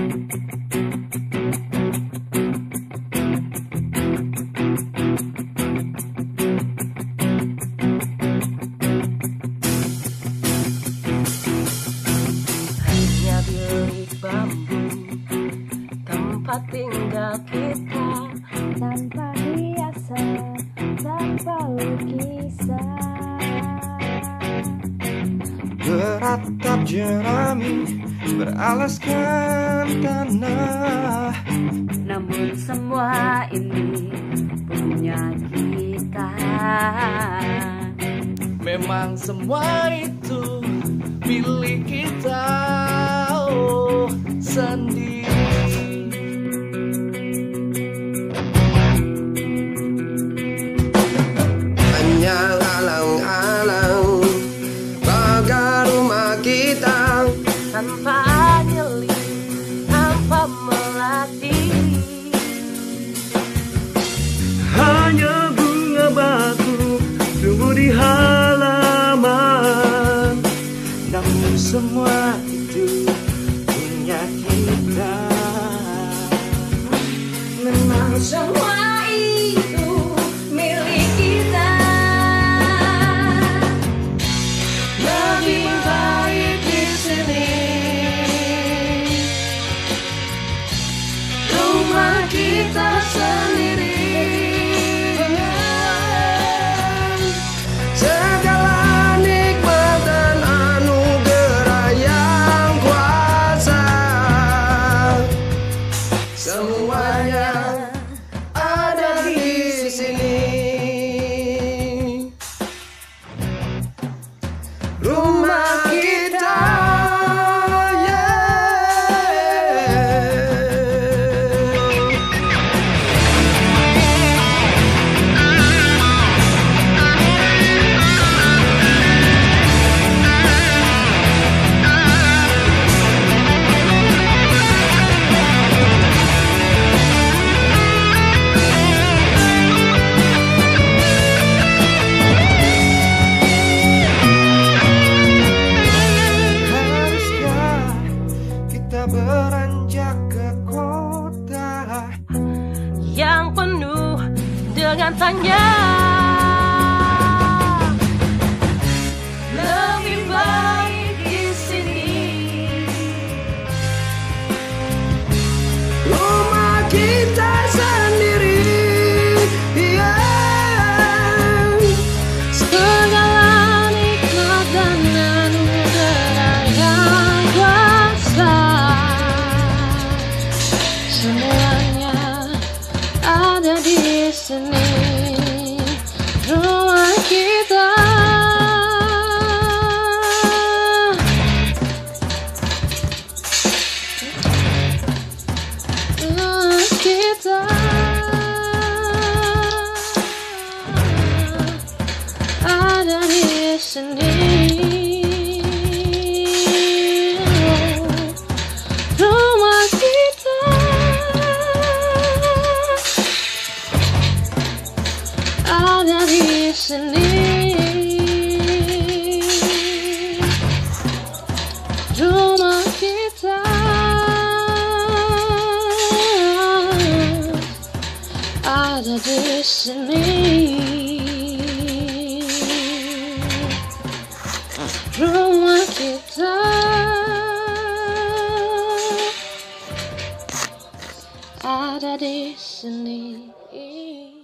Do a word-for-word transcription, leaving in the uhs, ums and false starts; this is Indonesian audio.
Hanya bilik bambu tempat tinggal kita, tanpa hiasan, tanpa lukisan. Beratap jerami beralaskan tanah, namun semua ini punya kita. Memang semua itu milik kita oh, sendiri. hanya alang-alang pagar rumah kita, Tanpa nyeli, tanpa melatih, Hanya bunga batu tumbuh di halaman, namun semua itu punya kita. memang semua itu milik kita. Lebih baik di sini, rumah kita sendiri. segala nikmat dan anugerah yang kuasa, semuanya ada di sini. Rumah kita, haruskah kita beranjak ke kota Yang penuh dengan tanya. Lebih baik di sini, rumah kita sendiri. Yeah. segala nikmat dan anugerah yang kuasa, semuanya ada di sini. Rumah kita, rumah kita ada di sini. Rumah kita ada di sini. Rumah kita ada di sini. Rumah kita ada di sini.